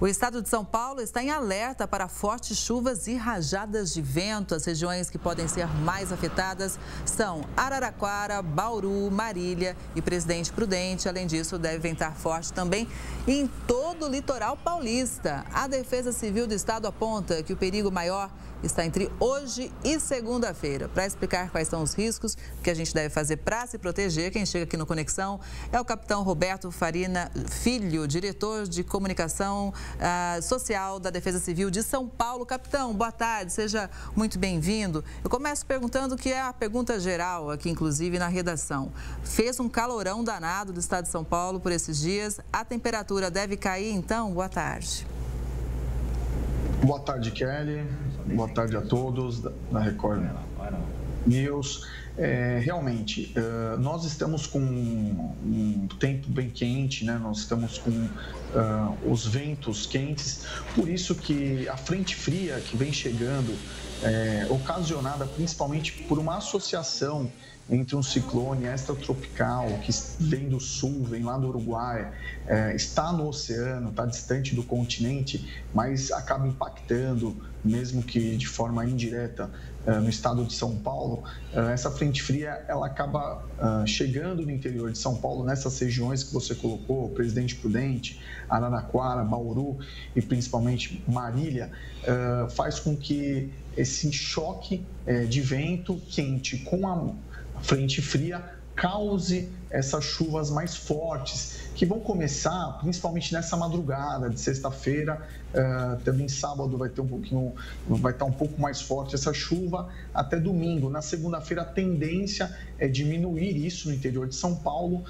O estado de São Paulo está em alerta para fortes chuvas e rajadas de vento. As regiões que podem ser mais afetadas são Araraquara, Bauru, Marília e Presidente Prudente. Além disso, deve ventar forte também em todo o litoral paulista. A Defesa Civil do Estado aponta que o perigo maior está entre hoje e segunda-feira. Para explicar quais são os riscos que a gente deve fazer para se proteger, quem chega aqui no Conexão é o capitão Roberto Farina Filho, diretor de comunicação social da Defesa Civil de São Paulo. Capitão, boa tarde, seja muito bem-vindo. Eu começo perguntando que é a pergunta geral aqui, inclusive, na redação. Fez um calorão danado do estado de São Paulo por esses dias. A temperatura deve cair, então? Boa tarde. Boa tarde, Kelly. Boa tarde a todos da Record News. Realmente, nós estamos com um tempo bem quente, né? Nós estamos com os ventos quentes, por isso que a frente fria que vem chegando, ocasionada principalmente por uma associação entre um ciclone extratropical que vem do sul, vem lá do Uruguai, está no oceano, está distante do continente, mas acaba impactando, mesmo que de forma indireta, no estado de São Paulo. Essa frente fria, ela acaba chegando no interior de São Paulo, nessas regiões que você colocou, Presidente Prudente, Araraquara, Bauru e principalmente Marília, faz com que esse choque de vento quente com a frente fria cause essas chuvas mais fortes, que vão começar principalmente nessa madrugada de sexta-feira, também sábado vai estar um pouco mais forte essa chuva, até domingo. Na segunda-feira a tendência é diminuir isso no interior de São Paulo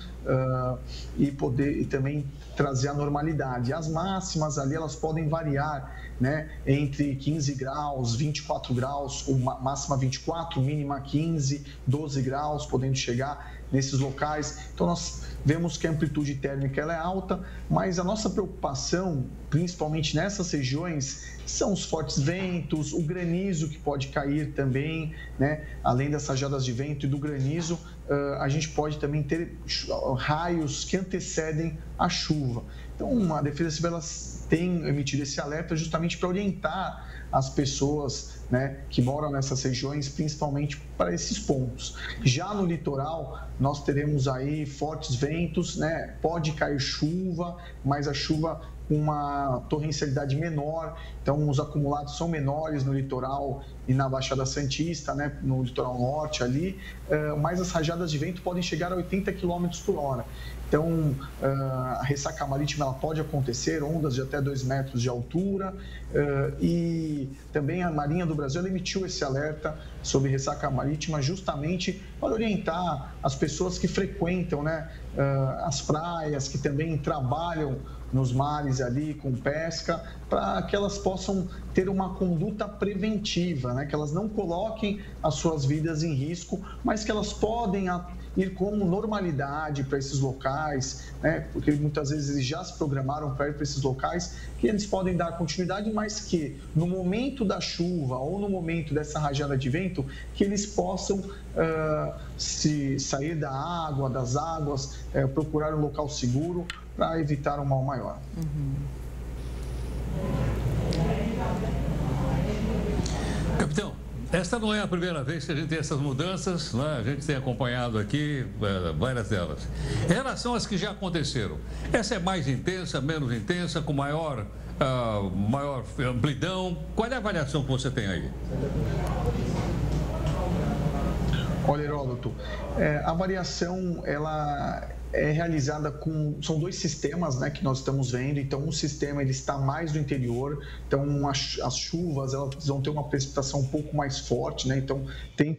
e também trazer a normalidade. As máximas ali, elas podem variar, né, entre 15 graus, 24 graus, máxima 24, mínima 15, 12 graus, podendo chegar nesses locais. Então, nós vemos que a amplitude térmica ela é alta, mas a nossa preocupação, principalmente nessas regiões, são os fortes ventos, o granizo que pode cair também, né? Além das rajadas de vento e do granizo, a gente pode também ter raios que antecedem a chuva. Então, a Defesa Civil tem emitido esse alerta justamente para orientar as pessoas, né, que moram nessas regiões, principalmente para esses pontos. Já no litoral, nós teremos aí fortes ventos, né, pode cair chuva, mas a chuva com uma torrencialidade menor, então os acumulados são menores no litoral e na Baixada Santista, né, no litoral norte ali, mas as rajadas de vento podem chegar a 80 km por hora. Então, a ressaca marítima ela pode acontecer, ondas de até 2 metros de altura, e também a Marinha do Brasil emitiu esse alerta sobre ressaca marítima justamente para orientar as pessoas que frequentam, né, as praias, que também trabalham nos mares ali com pesca, para que elas possam ter uma conduta preventiva, né, que elas não coloquem as suas vidas em risco, mas que elas podem ir com normalidade para esses locais, né, porque muitas vezes eles já se programaram para ir para esses locais, que eles podem dar continuidade, mas que no momento da chuva ou no momento dessa rajada de vento, que eles possam se sair da água, das águas, procurar um local seguro para evitar um mal maior. Capitão, esta não é a primeira vez que a gente tem essas mudanças, né? A gente tem acompanhado aqui várias delas. Em relação às que já aconteceram, essa é mais intensa, menos intensa, com maior amplidão? Qual é a avaliação que você tem aí? Olha, Heródoto, a variação ela é realizada são 2 sistemas, né, que nós estamos vendo. Então, um sistema ele está mais no interior, então as chuvas elas vão ter uma precipitação um pouco mais forte, né, então tem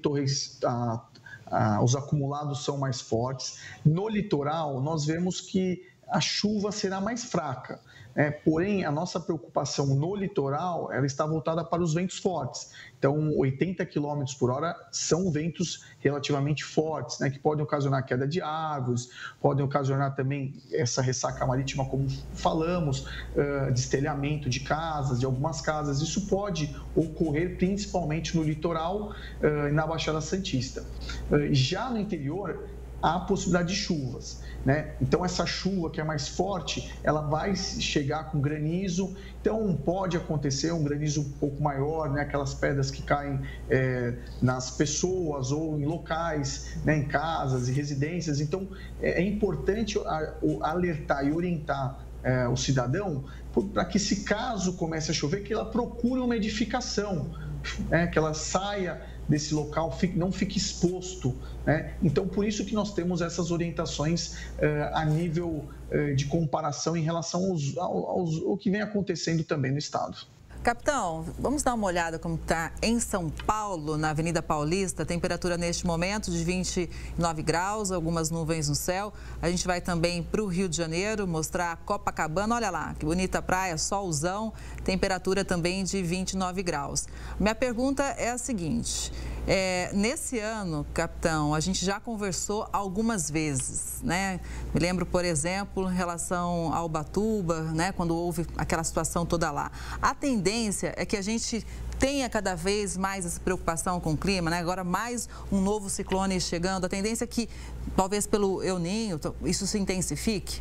os acumulados são mais fortes. No litoral, nós vemos que a chuva será mais fraca. Porém, a nossa preocupação no litoral ela está voltada para os ventos fortes. Então, 80 km por hora são ventos relativamente fortes, né, que podem ocasionar queda de árvores, podem ocasionar também essa ressaca marítima, como falamos, destelhamento de casas, de algumas casas. Isso pode ocorrer principalmente no litoral e na Baixada Santista. Já no interior, há possibilidade de chuvas, né? Então, essa chuva que é mais forte, ela vai chegar com granizo, então pode acontecer um granizo um pouco maior, né? Aquelas pedras que caem nas pessoas ou em locais, né? Em casas e residências. Então, é importante alertar e orientar o cidadão para que, se caso comece a chover, que ela procure uma edificação, né? Que ela saia desse local, não fique exposto, né? Então, por isso que nós temos essas orientações a nível de comparação em relação ao que vem acontecendo também no estado. Capitão, vamos dar uma olhada como está em São Paulo, na Avenida Paulista. Temperatura neste momento de 29 graus, algumas nuvens no céu. A gente vai também para o Rio de Janeiro, mostrar Copacabana. Olha lá, que bonita praia, solzão, temperatura também de 29 graus. Minha pergunta é a seguinte: nesse ano, capitão, a gente já conversou algumas vezes, né? Me lembro, por exemplo, em relação ao Ubatuba, né? Quando houve aquela situação toda lá. A tendência é que a gente tenha cada vez mais essa preocupação com o clima, né? Agora mais um novo ciclone chegando. A tendência é que, talvez pelo El Niño, isso se intensifique?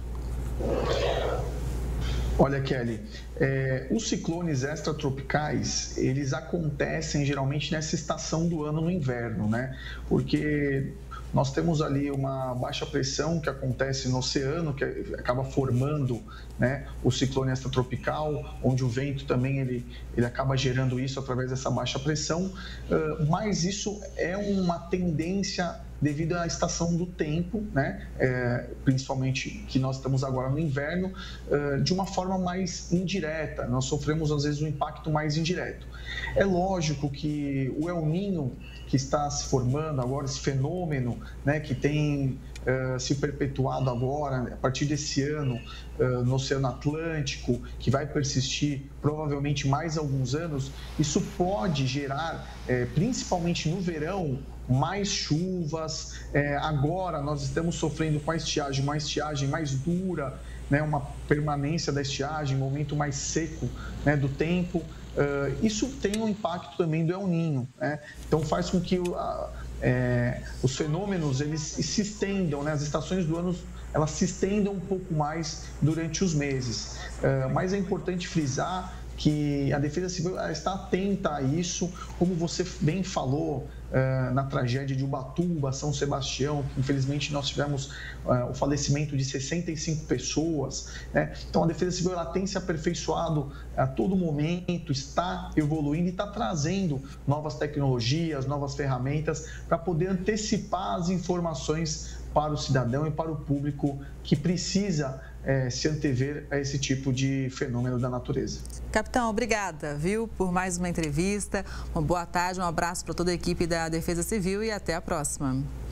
Olha, Kelly, os ciclones extratropicais, eles acontecem geralmente nessa estação do ano, no inverno, né? Porque nós temos ali uma baixa pressão que acontece no oceano, que acaba formando, né, o ciclone extratropical, onde o vento também ele acaba gerando isso através dessa baixa pressão, mas isso é uma tendência devido à estação do tempo, né? Principalmente que nós estamos agora no inverno, de uma forma mais indireta. Nós sofremos, às vezes, um impacto mais indireto. É lógico que o El Niño, que está se formando agora, esse fenômeno, né, que tem se perpetuado agora, a partir desse ano, no Oceano Atlântico, que vai persistir provavelmente mais alguns anos, isso pode gerar, principalmente no verão, mais chuvas. Agora nós estamos sofrendo com a estiagem, uma estiagem mais dura, né, uma permanência da estiagem, um momento mais seco, né, do tempo. Isso tem um impacto também do El Niño, né? Então faz com que os fenômenos eles se estendam, né? As estações do ano elas se estendam um pouco mais durante os meses. Mas é importante frisar que a Defesa Civil está atenta a isso, como você bem falou, na tragédia de Ubatuba, São Sebastião, que infelizmente nós tivemos o falecimento de 65 pessoas, né? Então a Defesa Civil ela tem se aperfeiçoado a todo momento, está evoluindo e está trazendo novas tecnologias, novas ferramentas para poder antecipar as informações para o cidadão e para o público que precisa se antever a esse tipo de fenômeno da natureza. Capitão, obrigada, viu, por mais uma entrevista. Uma boa tarde, um abraço para toda a equipe da Defesa Civil e até a próxima.